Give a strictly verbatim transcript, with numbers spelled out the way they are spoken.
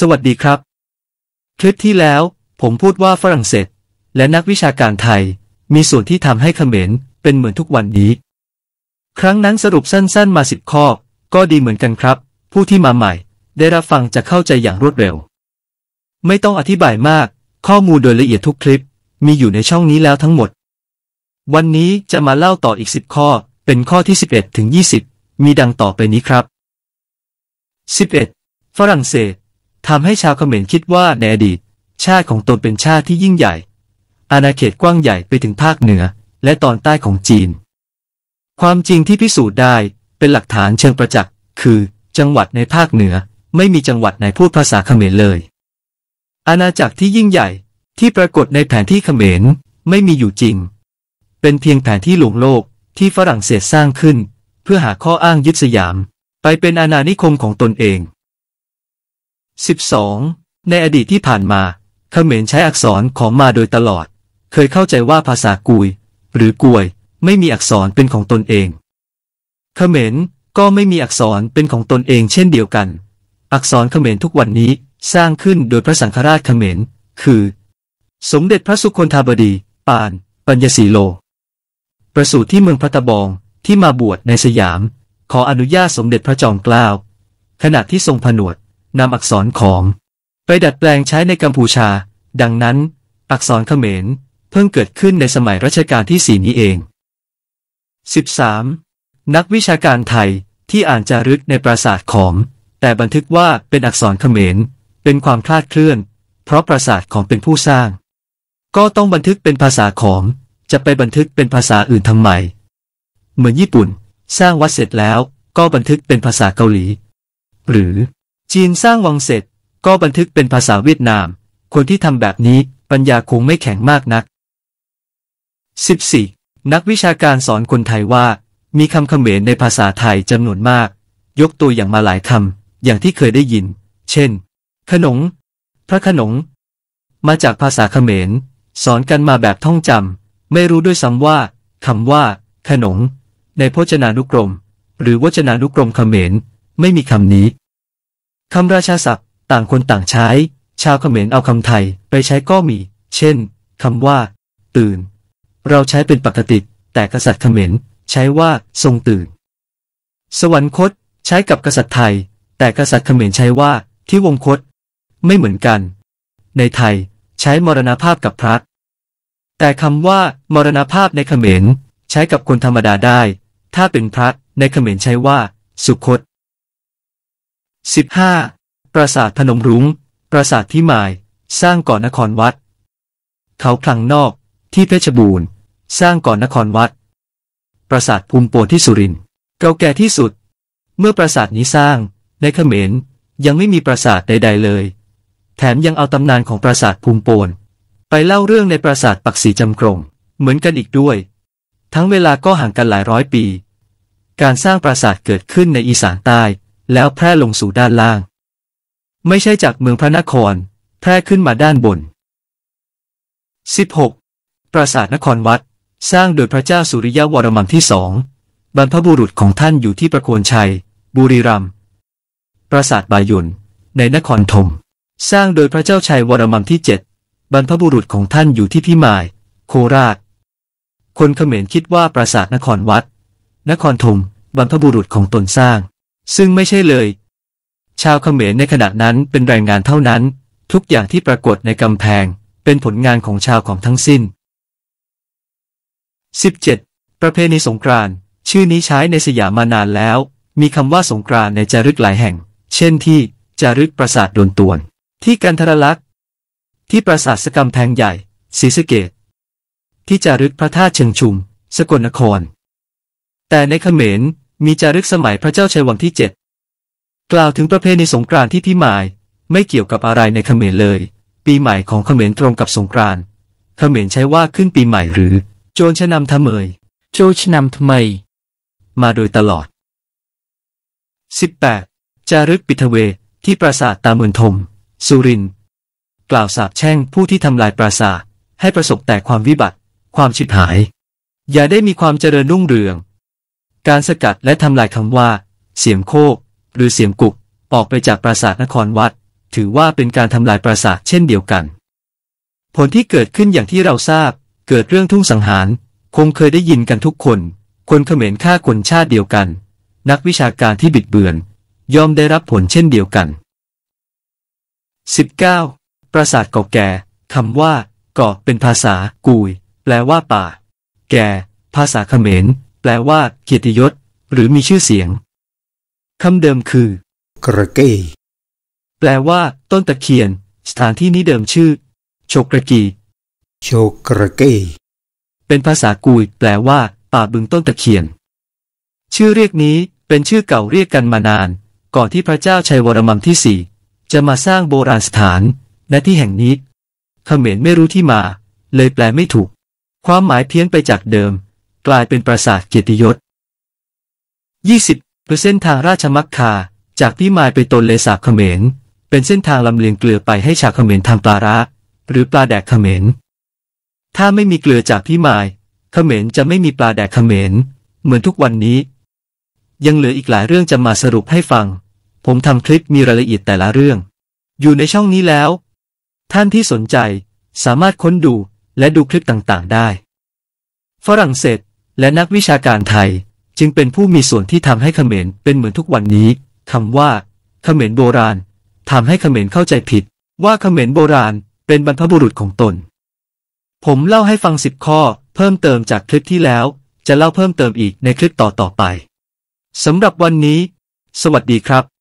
สวัสดีครับคลิปที่แล้วผมพูดว่าฝรั่งเศสและนักวิชาการไทยมีส่วนที่ทำให้เขมรเป็นเหมือนทุกวันนี้ครั้งนั้นสรุปสั้นๆมาสิบข้อก็ดีเหมือนกันครับผู้ที่มาใหม่ได้รับฟังจะเข้าใจอย่างรวดเร็วไม่ต้องอธิบายมากข้อมูลโดยละเอียดทุกคลิปมีอยู่ในช่องนี้แล้วทั้งหมดวันนี้จะมาเล่าต่ออีกสิบข้อเป็นข้อที่สิบเอ็ดถึงยี่สิบมีดังต่อไปนี้ครับสิบเอ็ดฝรั่งเศสทำให้ชาวเขมรคิดว่าในอดีตชาติของตนเป็นชาติที่ยิ่งใหญ่อาณาเขตกว้างใหญ่ไปถึงภาคเหนือและตอนใต้ของจีนความจริงที่พิสูจน์ได้เป็นหลักฐานเชิงประจักษ์คือจังหวัดในภาคเหนือไม่มีจังหวัดไหนพูดภาษาเขมรเลยอาณาจักรที่ยิ่งใหญ่ที่ปรากฏในแผนที่เขมรไม่มีอยู่จริงเป็นเพียงแผนที่ลวงโลกที่ฝรั่งเศสสร้างขึ้นเพื่อหาข้ออ้างยึดสยามไปเป็นอาณานิคมของตนเองสิบสองในอดีตที่ผ่านมาเขมรใช้อักษรของมาโดยตลอดเคยเข้าใจว่าภาษากุยหรือกวยไม่มีอักษรเป็นของตนเองเขมรก็ไม่มีอักษรเป็นของตนเองเช่นเดียวกันอักษรเขมรทุกวันนี้สร้างขึ้นโดยพระสังฆราชเขมรคือสมเด็จพระสุคนธาบดีปานปัญญสีโลประสูติที่เมืองพระตะบองที่มาบวชในสยามขออนุญาตสมเด็จพระจอมเกล้าขณะที่ทรงผนวดนำอักษรขอมไปดัดแปลงใช้ในกัมพูชาดังนั้นอักษรเขมรเพิ่งเกิดขึ้นในสมัยรัชกาลที่สี่นี้เองสิบสามนักวิชาการไทยที่อ่านจารึกในปราสาทขอมแต่บันทึกว่าเป็นอักษรเขมรเป็นความคลาดเคลื่อนเพราะปราสาทขอมเป็นผู้สร้างก็ต้องบันทึกเป็นภาษาขอมจะไปบันทึกเป็นภาษาอื่นทำไมเหมือนญี่ปุ่นสร้างวัดเสร็จแล้วก็บันทึกเป็นภาษาเกาหลีหรือจีนสร้างวังเสร็จก็บันทึกเป็นภาษาเวียดนามคนที่ทำแบบนี้ปัญญาคงไม่แข็งมากนักสิบสี่นักวิชาการสอนคนไทยว่ามีคำเขมรในภาษาไทยจำนวนมากยกตัวอย่างมาหลายคำอย่างที่เคยได้ยินเช่นขนงพระขนงมาจากภาษาเขมรสอนกันมาแบบท่องจำไม่รู้ด้วยซ้ำว่าคำว่าขนงในพจนานุกรมหรือวจนานุกรมเขมรไม่มีคำนี้คำราชาศัพท์ต่างคนต่างใช้ชาวเขมรเอาคำไทยไปใช้ก็มีเช่นคำว่าตื่นเราใช้เป็นปกติแต่กษัตริย์เขมรใช้ว่าทรงตื่นสวรรคตใช้กับกษัตริย์ไทยแต่กษัตริย์เขมรใช้ว่าที่วงคตไม่เหมือนกันในไทยใช้มรณภาพกับพระแต่คำว่ามรณภาพในเขมรใช้กับคนธรรมดาได้ถ้าเป็นพระในเขมรใช้ว่าสุคตสิบห้าปราสาทพนมรุ้งปราสาทพิมายสร้างก่อนนครวัดเขาพลังนอกที่เพชรบูรณ์สร้างก่อนนครวัดปราสาทภูมิโปนที่สุรินทร์เก่าแก่ที่สุดเมื่อปราสาทนี้สร้างในเขมรยังไม่มีปราสาทใดๆเลยแถมยังเอาตำนานของปราสาทภูมิโปนไปเล่าเรื่องในปราสาทปักศรีจำกรงเหมือนกันอีกด้วยทั้งเวลาก็ห่างกันหลายร้อยปีการสร้างปราสาทเกิดขึ้นในอีสานใต้แล้วแพร่ลงสู่ด้านล่างไม่ใช่จากเมืองพระนครแพร่ขึ้นมาด้านบนสิบหกปราสาทนครวัดสร้างโดยพระเจ้าสุริยวรมันที่สองบรรพบุรุษของท่านอยู่ที่ประโคนชัยบุรีรัมย์ปราสาทบายนในนครธมสร้างโดยพระเจ้าชัยวรมันที่เจ็ดบรรพบุรุษของท่านอยู่ที่พิมายโคราชคนเขมรคิดว่าปราสาทนครวัดนครธมบรรพบุรุษของตนสร้างซึ่งไม่ใช่เลยชาวเขมรในขณะนั้นเป็นแรงงานเท่านั้นทุกอย่างที่ปรากฏในกำแพงเป็นผลงานของชาวของทั้งสิ้นสิบเจ็ดประเพณีสงกรานต์ชื่อนี้ใช้ในสยามมานานแล้วมีคำว่าสงกรานต์ในจารึกหลายแห่งเช่นที่จารึกปราสาทโดนตวนที่กันทรลักษณ์ที่ปราสาทสกำแพงใหญ่ศรีสะเกษที่จารึกพระธาตุเชิงชุมสกลนครแต่ในเขมรมีจารึกสมัยพระเจ้าชัยวังที่เจ็ดกล่าวถึงประเพณีสงกรานต์ที่พิมายไม่เกี่ยวกับอะไรในเขมรเลยปีใหม่ของเขมรตรงกับสงกรานต์เขมรใช้ว่าขึ้นปีใหม่หรือโจรชนำทำเมยโจรชนำทำไมมาโดยตลอดสิบแปดจารึกปิทเวที่ปราสาทตาเมืองธมสุรินทร์กล่าวสาปแช่งผู้ที่ทำลายปราสาทให้ประสบแต่ความวิบัติความฉิบหายอย่าได้มีความเจริญรุ่งเรืองการสกัดและทำลายคำว่าเสียงโคกหรือเสียงกุกออกไปจากปราสาทนครวัดถือว่าเป็นการทำลายปราสาทเช่นเดียวกันผลที่เกิดขึ้นอย่างที่เราทราบเกิดเรื่องทุ่งสังหารคงเคยได้ยินกันทุกคนคนเขมรฆ่าคนชาติเดียวกันนักวิชาการที่บิดเบือนย่อมได้รับผลเช่นเดียวกัน สิบเก้า ปราสาทเก่าแก่คำว่าเกาะเป็นภาษากุยแปลว่าป่าแก่ภาษาเขมรแปลว่าเกียรติยศหรือมีชื่อเสียงคำเดิมคือกระเกแปลว่าต้นตะเคียนสถานที่นี้เดิมชื่อโชกระกีโชกระเกเป็นภาษากุยแปลว่าป่าบึงต้นตะเคียนชื่อเรียกนี้เป็นชื่อเก่าเรียกกันมานานก่อนที่พระเจ้าชัยวรมันที่สี่จะมาสร้างโบราณสถานณที่แห่งนี้เขมรไม่รู้ที่มาเลยแปลไม่ถูกความหมายเพี้ยนไปจากเดิมกลายเป็นปราสาทเกียรติยศ ยี่สิบ เส้นทางราชมักคาจากพิมายไปตนเลสาบเขมรเป็นเส้นทางลำเลียงเกลือไปให้ชาวเขมรทำปลาร้าหรือปลาแดกเขมรถ้าไม่มีเกลือจากพิมายเขมรจะไม่มีปลาแดกเขมรเหมือนทุกวันนี้ยังเหลืออีกหลายเรื่องจะมาสรุปให้ฟังผมทำคลิปมีรายละเอียดแต่ละเรื่องอยู่ในช่องนี้แล้วท่านที่สนใจสามารถค้นดูและดูคลิปต่างๆได้ฝรั่งเศสและนักวิชาการไทยจึงเป็นผู้มีส่วนที่ทำให้เขมรเป็นเหมือนทุกวันนี้คำว่าเขมรโบราณทำให้เขมรเข้าใจผิดว่าเขมรโบราณเป็นบรรพบุรุษของตนผมเล่าให้ฟังสิบข้อเพิ่มเติมจากคลิปที่แล้วจะเล่าเพิ่มเติมอีกในคลิปต่อๆไปสำหรับวันนี้สวัสดีครับ